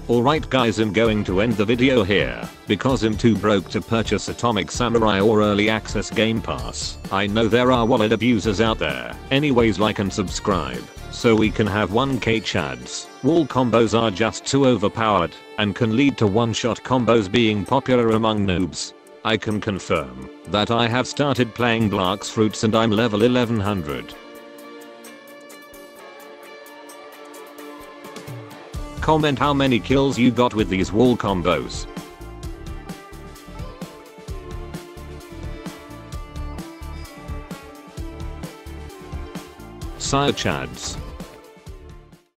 Alright guys, I'm going to end the video here, because I'm too broke to purchase Atomic Samurai or Early Access Game Pass. I know there are wallet abusers out there. Anyways, like and subscribe, so we can have 1k chads. Wall combos are just too overpowered, and can lead to one-shot combos being popular among noobs. I can confirm that I have started playing Black's Fruits and I'm level 1100. Comment how many kills you got with these wall combos. Sire chads.